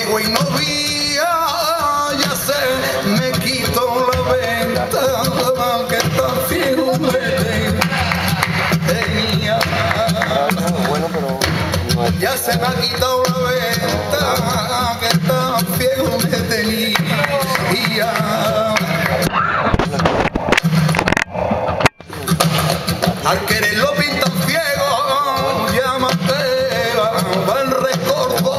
ciego y no vía, ya se me quitó la venta, que tan ciego me tenía. Ya se me ha quitado la venta, que tan ciego me tenía. Al quererlo pintan ciego, llámate, va el recuerdo.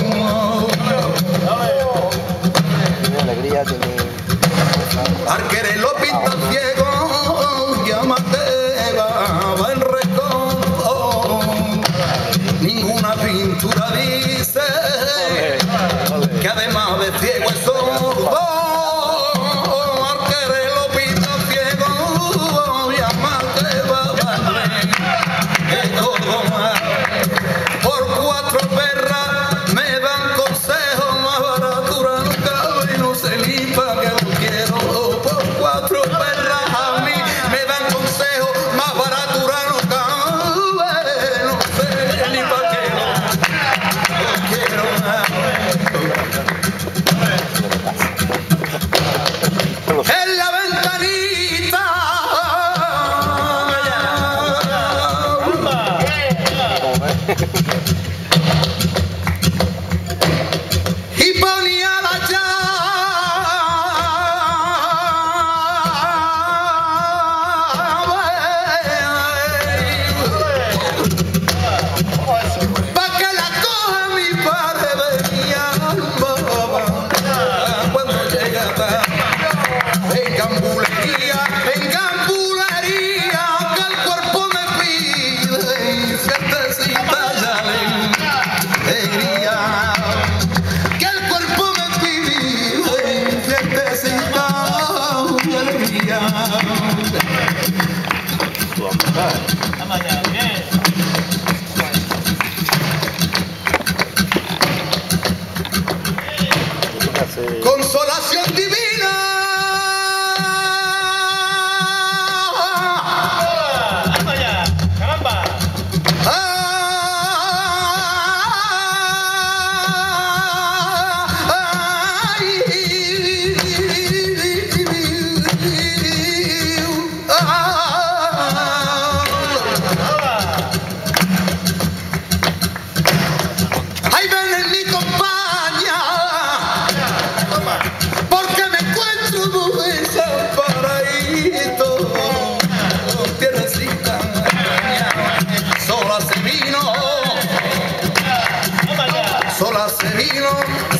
Al quererlo pintan ciego, llámate, va el recuerdo. Ninguna pintura dice que además de ciego es sordo. Al quererlo pintan ciego, llámate, por 4 perras me dan consejos, más baratura no cabe y no sé ni pa' qué lo quiero. Por 4 perras a mí me dan consejos, más baratura no cabe, no sé ni pa' qué lo quiero. En la ventanita y ponía la llave pa' que la coja mi padre de mi alma cuando llega en gambulería, que el cuerpo me pide y fiestecita ya alegría, que el cuerpo me pide y fiestecita alegría. Consolación divina. Ahí ven en mi compañía, porque me encuentro muy desamparadito, piernecita, sola se vino,